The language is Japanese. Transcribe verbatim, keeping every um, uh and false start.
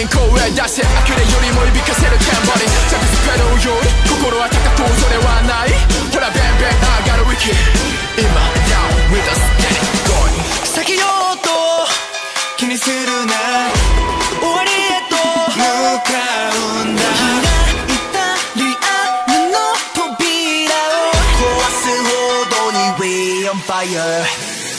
ン声出して悪霊よりもいびかせるテンポにジャブスペドルより心は高く恐れはない。ほらベンベン上がるウィキ今 Down with us get it going 避けようと気にするな終わりへと向かうんだ開いたリアルの扉を壊すほどに We on fire